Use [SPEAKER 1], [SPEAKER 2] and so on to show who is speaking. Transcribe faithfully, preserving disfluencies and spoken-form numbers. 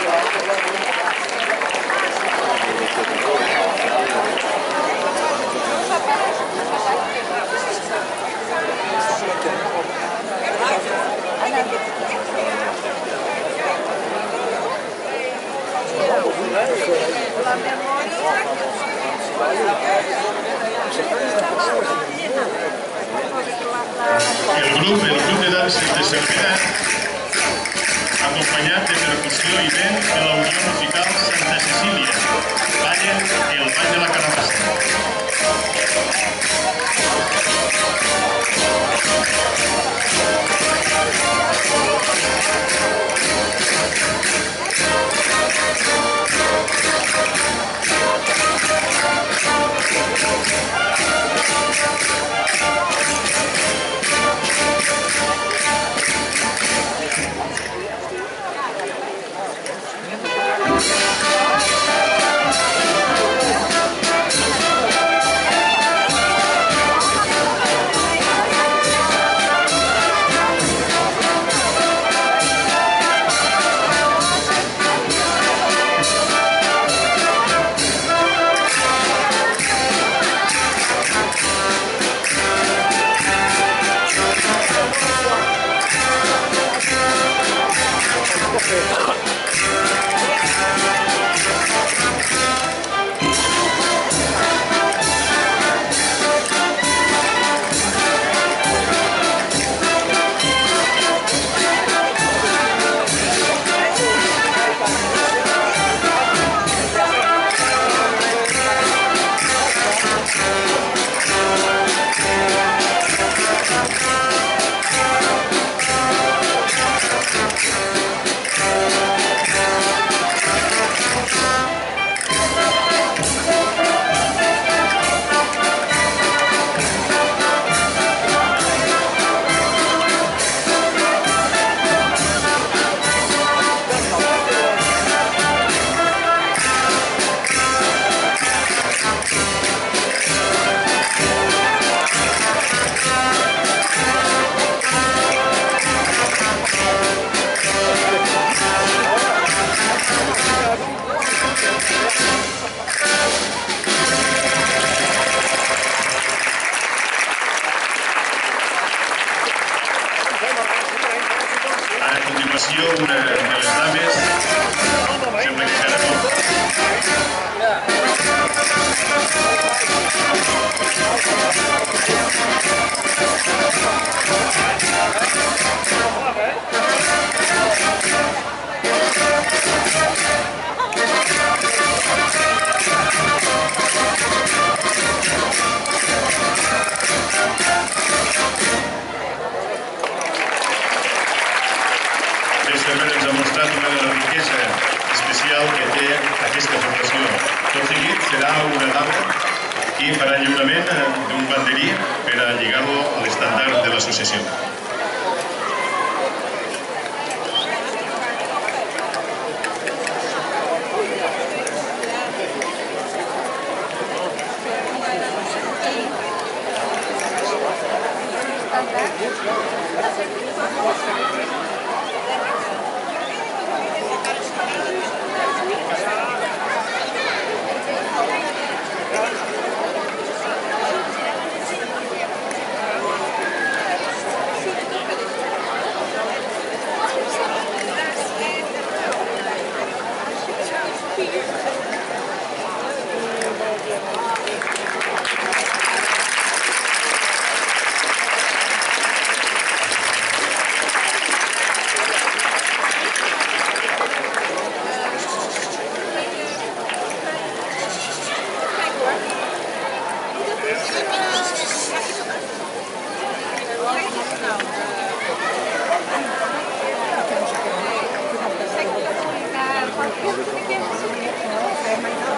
[SPEAKER 1] El grup, el grup de danses de Cervera, acompanyat de percussió i vent de la Unió Musical Santa Cecília, ballen el ball de la carabassa. Una de les dames sembla que serà tot. Ens ha mostrat una de la riquesa especial que té aquesta formació. Tot seguit serà una dama i farà lliurament d'un banderí per a lligar-lo a l'estandard de l'associació.
[SPEAKER 2] Thank you.